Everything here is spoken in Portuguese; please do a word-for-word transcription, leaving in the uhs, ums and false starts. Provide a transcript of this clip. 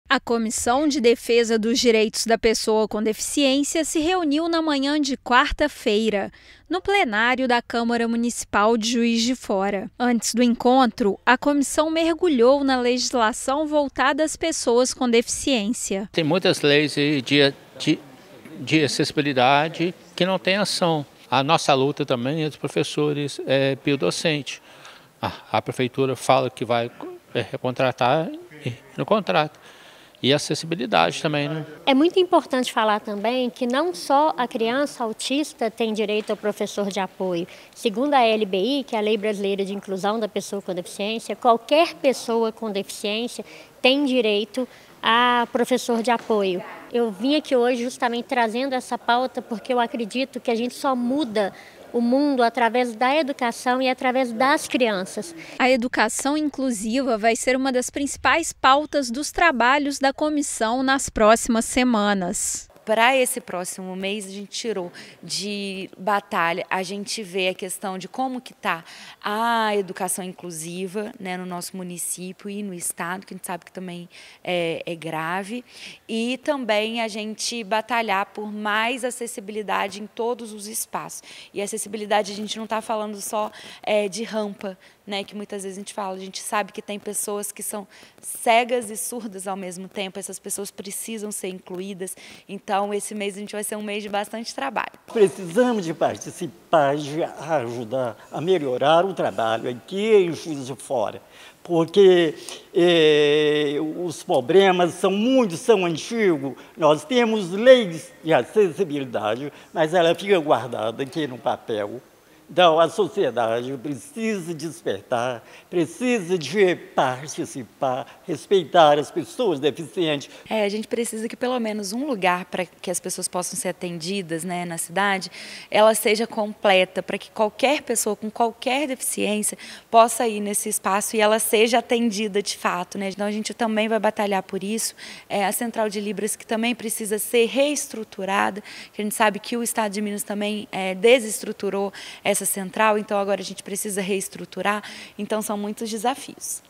A Comissão de Defesa dos Direitos da Pessoa com Deficiência se reuniu na manhã de quarta-feira, no plenário da Câmara Municipal de Juiz de Fora. Antes do encontro, a comissão mergulhou na legislação voltada às pessoas com deficiência. Tem muitas leis de, de, de acessibilidade que não tem ação. A nossa luta também é dos professores é, biodocentes. A, a prefeitura fala que vai é, recontratar e não contrata. E acessibilidade também, né? É muito importante falar também que não só a criança autista tem direito ao professor de apoio. Segundo a L B I, que é a Lei Brasileira de Inclusão da Pessoa com Deficiência, qualquer pessoa com deficiência tem direito a professor de apoio. Eu vim aqui hoje justamente trazendo essa pauta porque eu acredito que a gente só muda o mundo através da educação e através das crianças. A educação inclusiva vai ser uma das principais pautas dos trabalhos da comissão nas próximas semanas. Para esse próximo mês, a gente tirou de batalha, a gente vê a questão de como que está a educação inclusiva, né, no nosso município e no estado, que a gente sabe que também é, é grave, e também a gente batalhar por mais acessibilidade em todos os espaços. E acessibilidade a gente não está falando só é, de rampa, né, que muitas vezes a gente fala, a gente sabe que tem pessoas que são cegas e surdas ao mesmo tempo, essas pessoas precisam ser incluídas, então esse mês a gente vai ser um mês de bastante trabalho. Precisamos de participar, de ajudar a melhorar o trabalho aqui em Juiz de Fora, porque eh, os problemas são muitos, são antigos, nós temos leis de acessibilidade, mas ela fica guardada aqui no papel. Então, a sociedade precisa despertar, precisa de participar, respeitar as pessoas deficientes. É, a gente precisa que pelo menos um lugar para que as pessoas possam ser atendidas, né, na cidade, ela seja completa, para que qualquer pessoa com qualquer deficiência possa ir nesse espaço e ela seja atendida de fato, né? Então, a gente também vai batalhar por isso. É, a Central de Libras que também precisa ser reestruturada, que a gente sabe que o Estado de Minas também é, desestruturou essa central, então agora a gente precisa reestruturar, então são muitos desafios.